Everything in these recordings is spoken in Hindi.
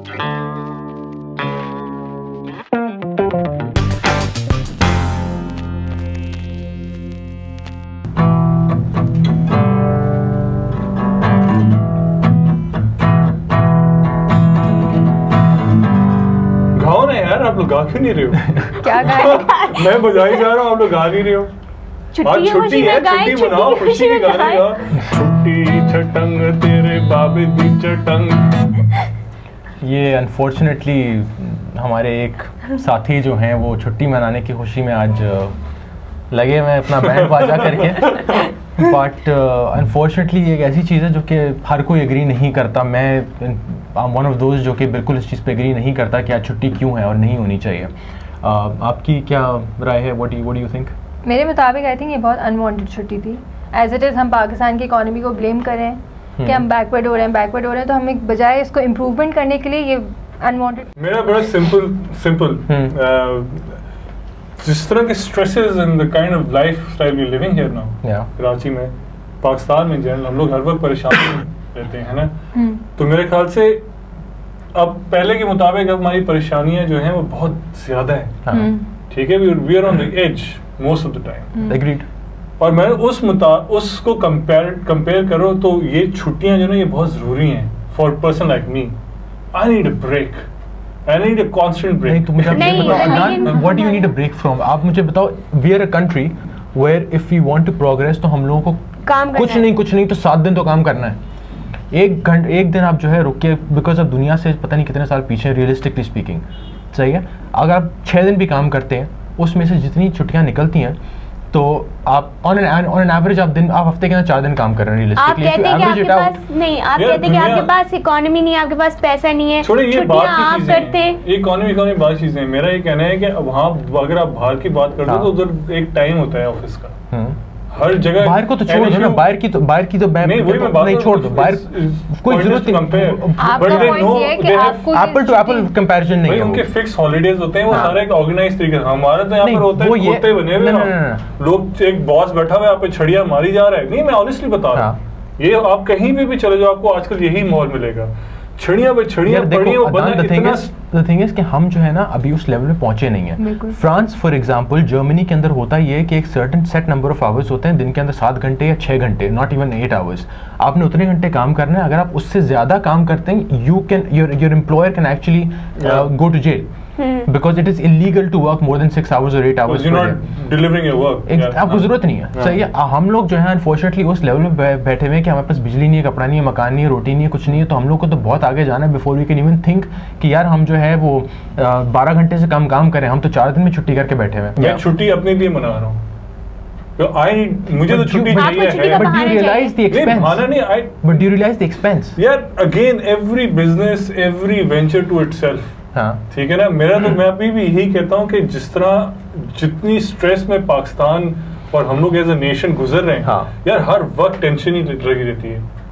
आप लोग गा क्यों नहीं रहे हो? क्या गाएं? मैं बजाई जा रहा हूँ, आप लोग गा नहीं रहे हो। छुट्टी है, छुट्टी मनाओ, खुशी की गाने गा। छुट्टी छटंग तेरे बाबे दी चटंग। ये अनफॉर्चुनेटली हमारे एक साथी जो हैं वो छुट्टी मनाने की खुशी में आज लगे हुए अपना बैंड बाजा करके, बट अनफॉर्चुनेटली ये एक ऐसी चीज़ है जो कि हर कोई एग्री नहीं करता। मैं वन ऑफ दोस्त जो कि बिल्कुल इस चीज़ पे एग्री नहीं करता कि आज छुट्टी क्यों है और नहीं होनी चाहिए। आपकी क्या राय है? What do you think? मेरे मुताबिक आई थिंक ये बहुत अनवांटेड छुट्टी थी। एज इट इज़ हम पाकिस्तान की इकोनॉमी को ब्लेम करें कि हम बैकवर्ड हो रहे हैं, तो हमें बजाय इसको इम्प्रूवमेंट करने के लिए ये अनवांटेड। मेरा बड़ा सिंपल जिस तरह के stresses and the kind of lifestyle we living here now, Karachi में, पाकिस्तान में जनरल, हम लोग हर वक्त परेशान रहते हैं ना। तो मेरे ख्याल से अब पहले के मुताबिक अब हमारी परेशानियां जो हैं वो बहुत ज्यादा है। ठीक है, we are on the edge most of the time. Agreed. और मैं उसको कंपेयर करो तो ये छुट्टियां जो ना ये बहुत जरूरी हैं for person like me. I need a break, I need a constant break. तो मुझे what do you need a break from? आप मुझे बताओ। We are a country where if we want to progress तो हम लोगों को कुछ नहीं तो 7 दिन तो काम करना है। एक दिन आप जो है रुक के, बिकॉज आप दुनिया से पता नहीं कितने साल पीछे, रियलिस्टिकली स्पीकिंग, सही है। अगर आप 6 दिन भी काम करते हैं, उसमें से जितनी छुट्टियां निकलती हैं तो आप ऑन एन एवरेज आप हफ्ते के अंदर 4 दिन काम कर रहे हैं रियलिस्टिकली। आप कहते हैं कि आपके पास नहीं, आप कहते हैं कि आपके पास इकोनॉमी नहीं है, आपके पास पैसा नहीं है, छुट्टियां आप करते हैं। इकोनॉमी बात चीजें। मेरा ये कहना है कि वहाँ अगर आप बाहर की बात करते हो तो उधर एक टाइम होता है ऑफिस का। हर जगह बाहर को तो छोड़ दो ना, बाहर की तो नहीं छोड़ दो, बाहर कोई जरूरत नहीं। एप्पल टू एप्पल कंपैरिजन नहीं है। उनके फिक्स हॉलीडेज होते हैं, वो सारा एक ऑर्गेनाइज तरीके से। हमारा तो यहाँ पर होता है कुत्ते बने हुए लोग, एक बॉस बैठा हुआ है, आप पे छड़ियां मारी जा रहा है। नहीं, मैं ऑनेस्टली बता रहा हूँ, ये आप कहीं पे भी चले जाओ आपको आजकल यही माहौल मिलेगा। छड़ियां पड़ी वो बंदा। द थिंग इज कि हम जो है ना अभी उस लेवल में पहुंचे नहीं है। फ्रांस फॉर एग्जांपल, जर्मनी के अंदर होता ये है कि एक certain set number of hours होते हैं दिन के अंदर, 7 घंटे या 6 घंटे, नॉट इवन 8 आवर्स। आपने उतने घंटे काम करना है। अगर आप उससे ज्यादा काम करते हैं, your employer can actually go to jail because it is illegal to work more than 6 hours or 8 hours per day. Delivering your work. आपको जरूरत नहीं है। सही है। हम लोग जो है अनफॉर्चुनेटली उस लेवल में बैठे हुए हैं कि हमारे पास बिजली नहीं है, कपड़ा नहीं है, मकान नहीं है, रोटी नहीं है, कुछ नहीं है। तो हम लोग को तो बहुत आगे जाना है before we can even think कि यार हम जो है वो 12 घंटे से कम काम करें। हम तो 4 दिन में छुट्टी करके बैठे हुए हैं। मैं छुट्टी अपने लिए मना रहा हूँ, मुझे तो छुट्टी चाहिए। But do you realize the expense? But do you realize the expense? यार again every business, every venture to itself. ठीक है ना। मेरा तो मैं अभी भी यही कहता हूँ कि जिस तरह जितनी स्ट्रेस में पाकिस्तान और हम लोग एज अ नेशन गुजर रहे हैं, यार हर वक्त टेंशन ही लगी रहती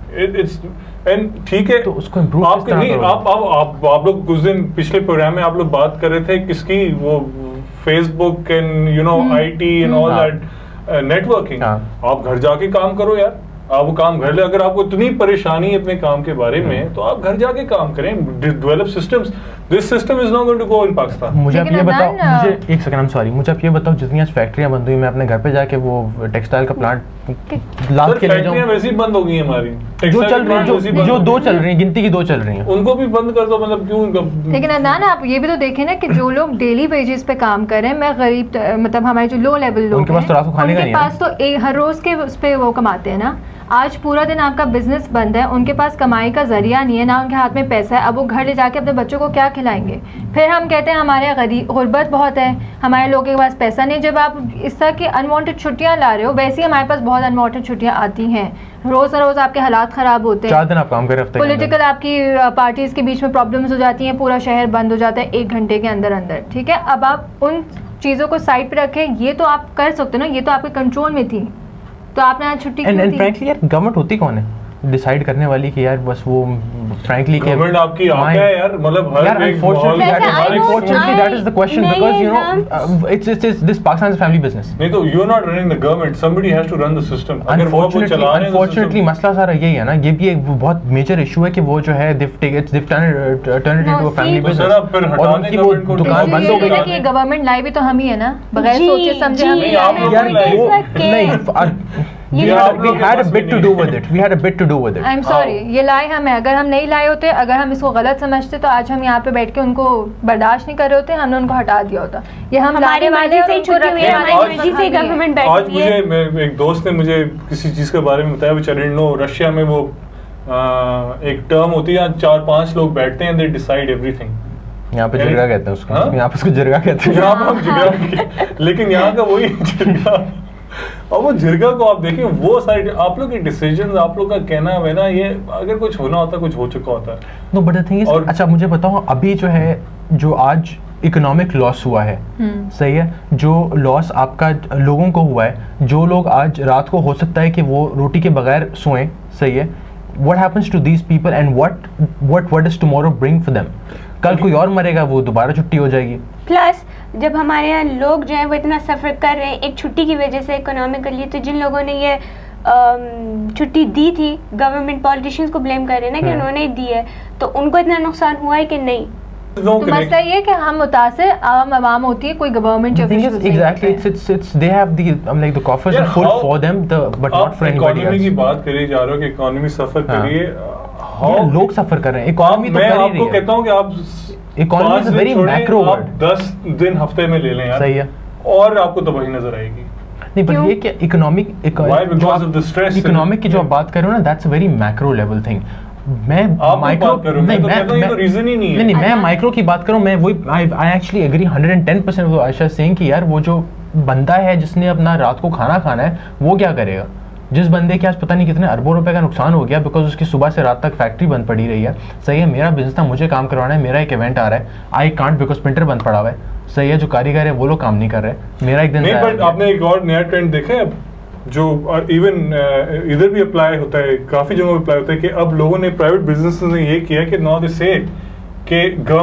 है। एंड ठीक है, तो उसको इम्प्रूव आप नहीं, आप लोग कुछ दिन पिछले प्रोग्राम में आप लोग बात कर रहे थे किसकी, वो Facebook and you know IT and all that networking. आप घर जाके काम करो यार, आप वो काम घर ले। अगर आपको इतनी परेशानी है अपने काम के बारे में तो आप घर जाके काम करें। Develop systems. This system is not going to go in Pakistan. मुझे आप ये बताओ, मुझे एक सेकंड, सॉरी, मुझे आप ये बताओ जितनी आज फैक्ट्रियां बंद हुई, मैं अपने घर पे जाके वो टेक्सटाइल का प्लांट लाद के ले जाऊं। वैसे ही बंद हो गई हमारी, जो चल रही है, जो 2 चल रही हैं, गिनती की 2 चल रही हैं, उनको भी बंद कर दो। मतलब क्यों? लेकिन अदनान आप ये भी तो देखें ना कि जो लोग डेली वेजेस पे काम कर रहे हैं, मैं गरीब, मतलब हमारे जो लो लेवल लोग उनके पास तो रात को खाने का नहीं है, उनके पास तो हर रोज के उस पे वो कमाते हैं ना। आज पूरा दिन आपका बिजनेस बंद है, उनके पास कमाई का जरिया नहीं है, ना उनके हाथ में पैसा है। अब वो घर ले जाके अपने बच्चों को क्या खिलाएंगे? फिर हम कहते हैं हमारे गुर्बत बहुत है, हमारे लोगों के पास पैसा नहीं। जब आप इस तरह की अनवांटेड छुट्टियां ला रहे हो, वैसे ही हमारे पास बहुत अनवांटेड छुट्टियां आती हैं। रोज आपके हालात ख़राब होते हैं, 4 दिन आप काम करें, पॉलिटिकल आपकी पार्टीज़ के बीच में प्रॉब्लम्स हो जाती हैं, पूरा शहर बंद हो जाता है 1 घंटे के अंदर अंदर। ठीक है, अब आप उन चीज़ों को साइड पे रखें, ये तो आप कर सकते हो ना, ये तो आपके कंट्रोल में थी, तो आपने आज छुट्टी क्यों दी? फ्रैंकली यार गवर्नमेंट होती कौन है? डिसाइड करने वाली कि यार बस वो फ्रैंकली के गवर्नमेंट आपकी आंख है यार, मतलब हर एक unfortunately that is the question, because you know it's this Pakistan is a family business. नहीं तो you are not running the government, somebody has to run the system. Unfortunately मसला सारा यही है ना, ये भी एक बहुत मेजर इशू है कि वो जो है they've turned it into a family business, और उनकी वो दुकान बंद हो गई है। गवर्नमेंट लाई भी तो हम ही है ना, बगैर सोचे समझे हम ही We had a bit to do with it. We had a bit to do with it. I'm sorry, ये लाए हम है, अगर हम नहीं लाए होते, अगर हम इसको गलत समझते तो आज हम यहाँ पे बैठ के उनको बर्दाश्त नहीं कर रहे होते, हमने उनको हटा दिया होता। ये हम लाने वाले से छुट्टी हुई है, हमारी मर्जी से गवर्नमेंट बैठी है। आज मुझे एक दोस्त ने मुझे किसी चीज के बारे में बताया, बेचारे नो रशिया में वो एक टर्म होती है, 4-5 लोग बैठते हैं, दे डिसाइड एवरीथिंग। यहाँ पे जिरगा कहते हैं उसको, यहाँ पे उसको जिरगा कहते हैं, यहाँ पे हम जिरगा, लेकिन यहाँ का वही जिरगा। और वो जिरगा को आप देखिए, वो साइड आप लोग के डिसीजंस, आप लोग का कहना है ना, ये अगर कुछ होना होता, कुछ हो चुका होता है। No but the thing is, अच्छा मुझे बताओ, अभी जो है, जो आज इकोनॉमिक लॉस हुआ है, सही है, जो लॉस आपका लोगों को हुआ है, जो लोग आज रात को हो सकता है कि वो रोटी के बगैर सोएं, सही है, what happens to these people and what does tomorrow bring for them? कल कोई और मरेगा, वो दोबारा छुट्टी हो जाएगी। प्लस जब हमारे यहाँ लोग जो है वो इतना सफ़र कर रहे हैं एक छुट्टी की वजह से इकोनॉमिकली, तो जिन लोगों ने ये छुट्टी दी थी, गवर्नमेंट पॉलिटिशियंस को ब्लेम कर रहे हैं ना कि उन्होंने दी है, तो उनको इतना नुकसान हुआ है कि नहीं। तो मसला ये है कि हम मुतासिर आवाम होती है, कोई government exactly it's they have the like the coffers are full for them, but not for anybody else। Economy की बात करी जा रहे हो कि इकोनॉमी सफर कर रही है, लोग सफर कर रहे हैं, इकोनॉमी तो मैं आपको कहता हूँ कि आप economy is very macro word, 10 दिन हफ्ते में ले लें यार, सही है, और आपको तबाही नजर आएगी। नहीं पर ये क्या इकोनॉमिक की जो आप बात कर रहे हो ना, that's a very macro level thing. मैं माइक्रो नहीं, मैं माइक्रो की बात करूं, मैं वही I actually agree 110% with Ayesha saying कि यार वो जो बंदा है जिसने अपना रात को खाना खाना है, वो क्या करेगा? जिस बंदे के आज पता नहीं कितने अरबों रुपए का नुकसान हो गया बिकॉज उसकी सुबह से रात तक फैक्ट्री बंद पड़ी रही है, सही है, मेरा बिजनेस था, मुझे काम करवाना है, मेरा एक इवेंट आ रहा है, आई कांट बिकॉज प्रिंटर बंद पड़ा हुआ है, सही है, जो कारीगर है वो लोग काम नहीं कर रहे, मेरा एक दिन नहीं। बट आपने एक और नया ट्रेंड देखा है जो इवन इधर भी अप्लाई होता है, काफी जगहों पे अप्लाई होता है कि अब लोगों ने, प्राइवेट बिजनेस ने ये किया कि नाउ दे से कि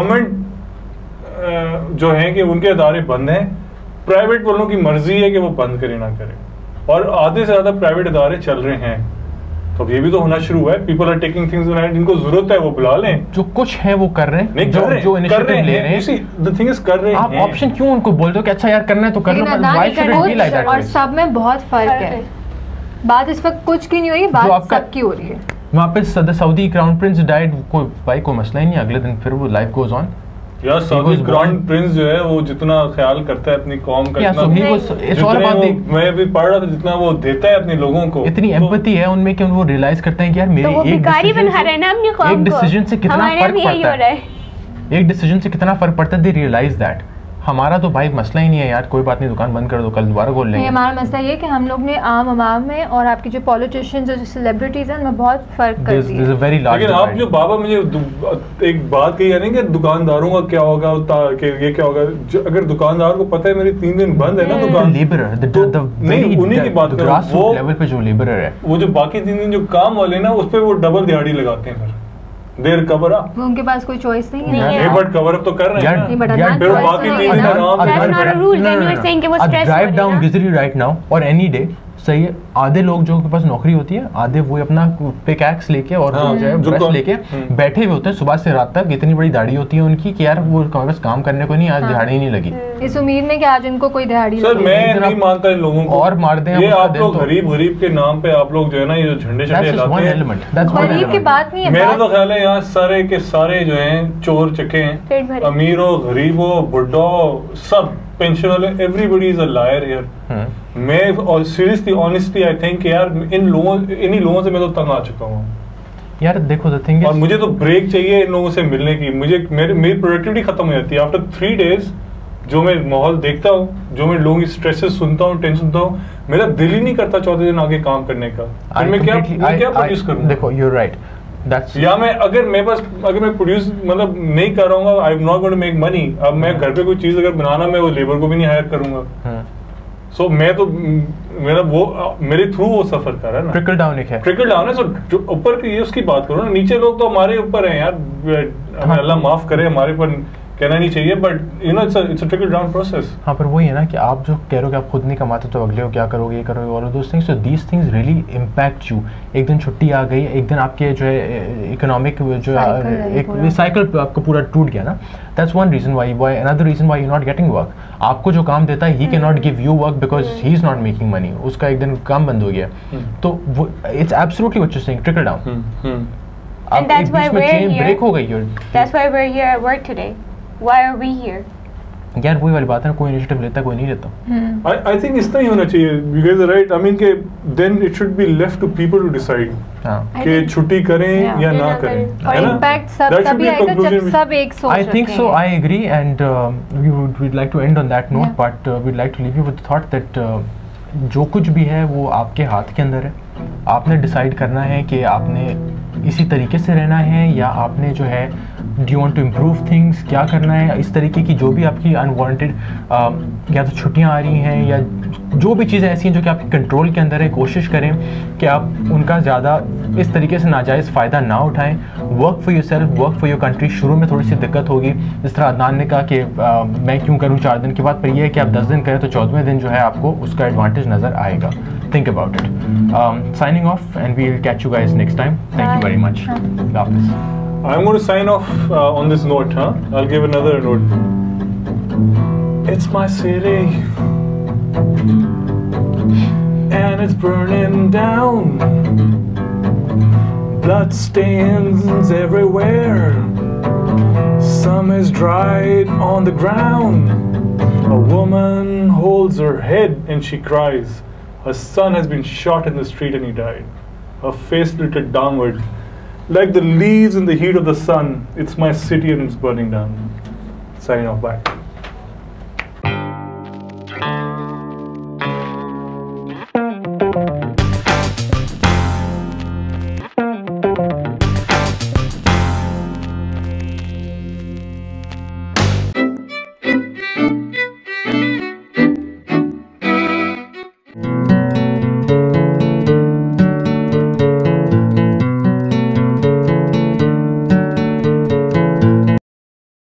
गवर्नमेंट जो है कि उनके अदारे बंद हैं, प्राइवेट वालों की मर्जी है कि वो बंद करें ना करें, और आधे से ज्यादा प्राइवेट अदारे चल रहे हैं। तो अब ये भी तो होना शुरू हुआ है, people are taking things in hand, जिनको जरूरत है वो बुला लें, जो कुछ है वो कर रहे हैं, नहीं जो इनिशिएटिव ले रहे हैं, द थिंग इज कर रहे हैं। आप ऑप्शन क्यों उनको बोलते हो कि अच्छा यार करना है तो कर लो, why should it be like that? और सब में बहुत फर्क है, बात इस वक्त कुछ की नहीं हो रही, बात सबकी हो रही है। वहाँ पे सऊदी क्राउन प्रिंस डाइड, कोई भाई कोई मसला ही नहीं, अगले दिन फिर वो लाइफ गोज ऑन। यार सऊदी क्राउन प्रिंस जो है वो जितना ख्याल करता है अपनी कौम का, मैं भी पढ़ रहा था, जितना वो देता है अपने लोगों को, इतनी एम्पैथी है उनमें कि वो रियलाइज करते हैं कि यार मेरी एक डिसीजन से कितना फर्क पड़ता है, एक डिसीजन से कितना फर्क पड़ता है, दे रियलाइज दैट। हमारा तो भाई मसला ही नहीं है यार, कोई बात नहीं, दुकान बंद कर दो, कल दोबारा खोल लेंगे। हमारा मसला ये कि हम लोग ने आम आवाम में और आपके जो पॉलिटिशियंस और जो सेलिब्रिटीज हैं उनमें बहुत फर्क कर दिया है। लेकिन आप जो बाबा मुझे एक बात कही यानी कि दुकानदारों का क्या होगा, ये क्या होगा, अगर दुकानदार को पता है मेरी 3 दिन बंद है ना दुकान, लेबरर नहीं उन्हीं की बात कर, वो लेवल पे जो लेबरर है, वो जो बाकी 3 दिन जो काम वाले ना उस पे वो डबल दिहाड़ी लगाते हैं, फिर देर कवर अप, उनके पास कोई चॉइस नहीं है, बट कवर अप तो कर रहे हैं यार, फिर बाकी 3 दिन आराम। Drive down Gizri right now और एनी डे, सही है, आधे लोग जो के पास नौकरी होती है, आधे वो अपना पिकैक्स लेके और ब्रश लेके बैठे हुए होते हैं सुबह से रात तक, इतनी बड़ी दाढ़ी होती है उनकी कि यार वो बस काम करने को नहीं, आज दिहाड़ी नहीं लगी, इस उम्मीद में कि आज उनको कोई दिहाड़ी। सर मैं नहीं मानता इन लोगों को, और मार दें ये आप लोग गरीब के नाम पे आप लोग जो है ना ये झंडे लाते हैं, गरीब की बात नहीं है, मेरा तो ख्याल है यहाँ सारे के सारे जो हैं चोर चके हैं, अमीर हो गरीब हो बुढ़ा हो सब पेंशन वाले, everybody is a liar here. मैं और सीरियसली ऑनेस्टली आई थिंक यार इन्हीं लोगों से मैं तो तंग आ चुका हूँ यार। देखो द थिंग इज, और मुझे तो ब्रेक चाहिए इन लोगों से मिलने की, मुझे मेरी प्रोडक्टिविटी खत्म हो जाती है आफ्टर 3 डेज। जो मैं माहौल देखता हूँ, जो मैं लोगों की स्ट्रेसेस सुनता हूँ, टेंशन सुनता हूँ, मेरा दिल ही नहीं करता 14 दिन आगे काम करने का, फिर मैं क्या प्रोड्यूस करूँ? देखो यू आर राइट, या मैं अगर मैं प्रोड्यूस मतलब नहीं कर रहा हूँ, I am not going to make money. अब मैं घर पे कोई चीज अगर बनाना, मैं वो लेबर को भी नहीं हायर करूंगा, सो मैं तो मेरा वो मेरे थ्रू वो सफर कर रहा है ना, ट्रिकल डाउन एक है, ट्रिकल डाउन है। सो जो ऊपर की उसकी बात करो ना, नीचे लोग तो हमारे ऊपर हैं यार, हमें अल्लाह माफ करे, हमारे ऊपर कहना नहीं चाहिए, but you know it's a trickle down process. हाँ, पर वही है ना कि आप जो कह रहे हो कि आप खुद नहीं कमाते तो अगले हो क्या करोगे, ये करोगे, all of those things, so these things really impact you. एक दिन छुट्टी आ गई, एक दिन आपके जो है इकोनॉमिक जो एक साइकिल आपका पूरा टूट गया ना, that's one reason why another reason why you not getting work. आपको जो काम देता है he can not give you work because he is not making money, उसका एक दिन काम बंद हो गया। तो it's absolutely what you saying, trickle down. And that's why we're here. Break हो गई। That's why we're here at work today. Why are we here? यार वही वाली बात है ना, कोई इनिशिएटिव लेता है, कोई नहीं लेता। I think इस तरह ही होना चाहिए। You guys are right. I mean के then it should be left to people to decide कि छुट्टी करें या ना करें। और इम्पैक्ट सब तभी आएगा जब सब एक सोच रखें। I think so. I agree, and we'd like to end on that note, but we'd like to leave you with the thought that जो कुछ भी है वो आपके हाथ के अंदर है। आपने डिसाइड करना है कि आपने इसी तरीके से रहना है या आपने जो है do you want to improve things, क्या करना है। इस तरीके की जो भी आपकी अनवांटेड या तो छुट्टियां आ रही हैं या जो भी चीज़ें ऐसी हैं जो कि आपके कंट्रोल के अंदर है, कोशिश करें कि आप उनका ज़्यादा इस तरीके से नाजायज़ फ़ायदा ना उठाएं। Work for yourself, work for your country. शुरू में थोड़ी सी दिक्कत होगी, जिस तरह अदनान ने कहा कि मैं क्यों करूँ 4 दिन के बाद, पर यह है कि आप 10 दिन करें तो 14वें दिन जो है आपको उसका एडवांटेज नज़र आएगा। Think about it. Signing off, and we'll catch you guys next time. Thank you very much. Hafiz. I'm going to sign off on this note, huh? I'll give another note. It's my city, and it's burning down. Blood stains everywhere. Some is dried on the ground. A woman holds her head and she cries. Her son has been shot in the street and he died. Her face tilted downward. Like the leaves in the heat of the sun, it's my city and it's burning down. Signing off, bye.